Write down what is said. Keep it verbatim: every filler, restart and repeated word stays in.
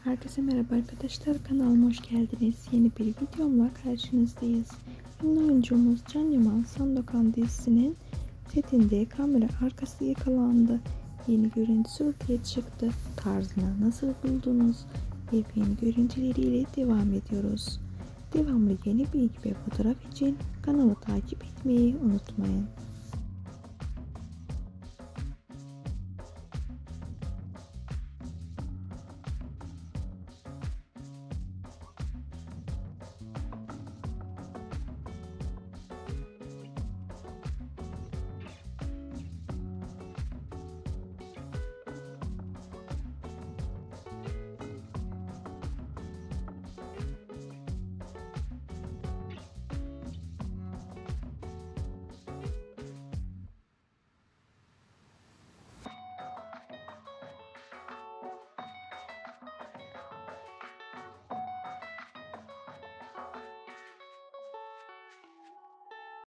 Herkese merhaba arkadaşlar, kanalıma hoş geldiniz. Yeni bir videomla karşınızdayız. Ünlü oyuncumuz Can Yaman Sandokan dizisinin setinde kamera arkası yakalandı. Yeni görüntüsü ortaya çıktı. Tarzını nasıl buldunuz? Yepyeni görüntüleriyle devam ediyoruz. Devamlı yeni bilgi ve fotoğraf için kanalı takip etmeyi unutmayın.